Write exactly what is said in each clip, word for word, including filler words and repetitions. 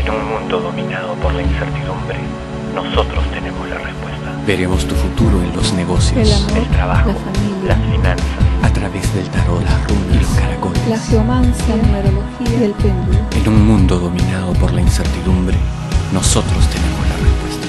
En un mundo dominado por la incertidumbre, nosotros tenemos la respuesta. Veremos tu futuro en los negocios, el amor, el trabajo, la familia, las finanzas, a través del tarot, las runas y los caracoles. la geomancia, la numerología y el péndulo. En un mundo dominado por la incertidumbre, nosotros tenemos la respuesta.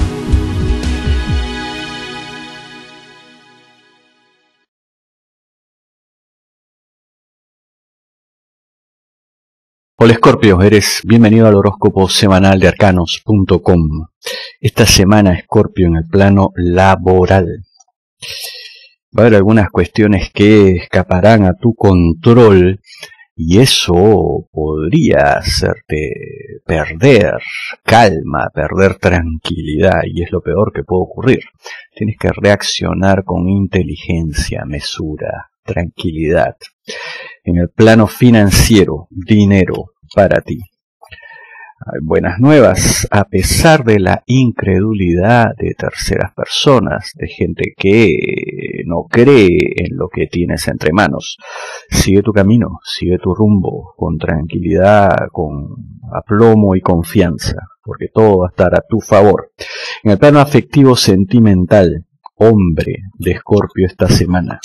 Hola Escorpio, eres bienvenido al horóscopo semanal de arcanos punto com. Esta semana, Escorpio, en el plano laboral, va a haber algunas cuestiones que escaparán a tu control y eso podría hacerte perder calma, perder tranquilidad, y es lo peor que puede ocurrir. Tienes que reaccionar con inteligencia, mesura, tranquilidad. En el plano financiero, dinero para ti. Hay buenas nuevas, a pesar de la incredulidad de terceras personas, de gente que no cree en lo que tienes entre manos. Sigue tu camino, sigue tu rumbo, con tranquilidad, con aplomo y confianza, porque todo va a estar a tu favor. En el plano afectivo sentimental, hombre de Escorpio esta semana.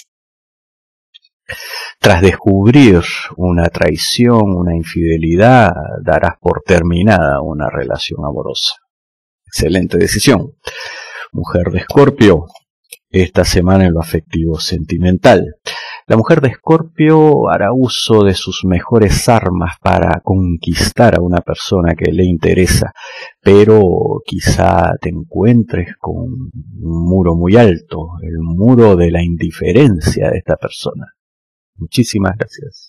Tras descubrir una traición, una infidelidad, darás por terminada una relación amorosa. Excelente decisión. Mujer de Escorpio, esta semana en lo afectivo sentimental. La mujer de Escorpio hará uso de sus mejores armas para conquistar a una persona que le interesa, pero quizá te encuentres con un muro muy alto, el muro de la indiferencia de esta persona. Muchísimas gracias.